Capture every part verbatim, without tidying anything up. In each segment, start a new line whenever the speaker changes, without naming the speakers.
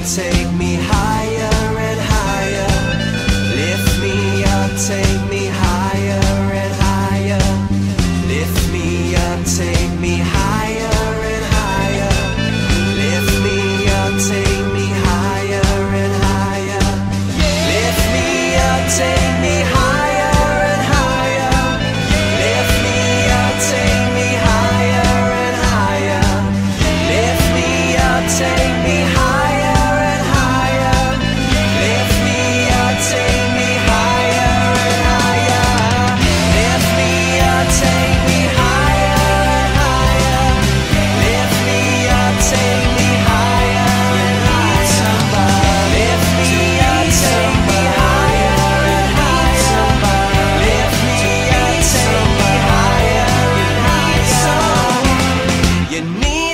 take me higher and higher. Lift me up, take me higher and higher. Lift me up, take me higher and higher. Lift me up, take me higher and higher. Lift me up, take me higher and higher. Lift me up, take me higher and higher. Lift me up, take me higher and higher. Lift me up, take me higher and higher. Lift me up, take me higher and higher. Lift me up, take me higher and higher. Lift me up, take me higher and higher. Lift me up, take me higher and higher. You need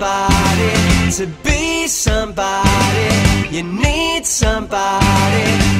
somebody to be somebody. You need somebody